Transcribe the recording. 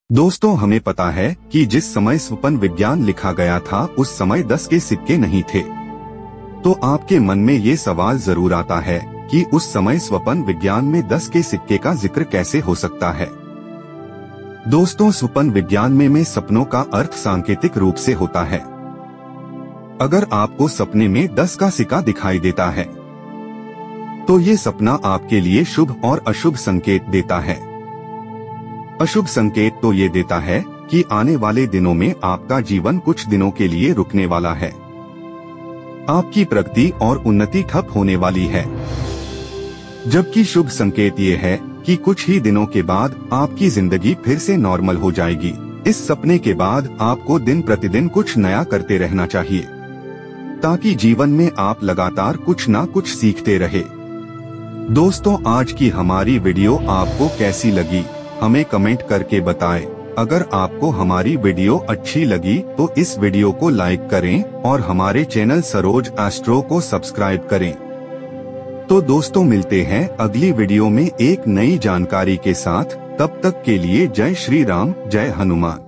दोस्तों, हमें पता है कि जिस समय स्वपन विज्ञान लिखा गया था उस समय 10 के सिक्के नहीं थे। तो आपके मन में ये सवाल जरूर आता है कि उस समय स्वपन विज्ञान में 10 के सिक्के का जिक्र कैसे हो सकता है। दोस्तों, स्वपन विज्ञान में सपनों का अर्थ सांकेतिक रूप से होता है। अगर आपको सपने में 10 का सिक्का दिखाई देता है तो ये सपना आपके लिए शुभ और अशुभ संकेत देता है। अशुभ संकेत तो ये देता है कि आने वाले दिनों में आपका जीवन कुछ दिनों के लिए रुकने वाला है, आपकी प्रगति और उन्नति ठप होने वाली है। जबकि शुभ संकेत ये है कि कुछ ही दिनों के बाद आपकी जिंदगी फिर से नॉर्मल हो जाएगी। इस सपने के बाद आपको दिन प्रतिदिन कुछ नया करते रहना चाहिए ताकि जीवन में आप लगातार कुछ ना कुछ सीखते रहे। दोस्तों, आज की हमारी वीडियो आपको कैसी लगी हमें कमेंट करके बताएं। अगर आपको हमारी वीडियो अच्छी लगी तो इस वीडियो को लाइक करें और हमारे चैनल सरोज एस्ट्रो को सब्सक्राइब करें। तो दोस्तों, मिलते हैं अगली वीडियो में एक नई जानकारी के साथ। तब तक के लिए जय श्री राम, जय हनुमान।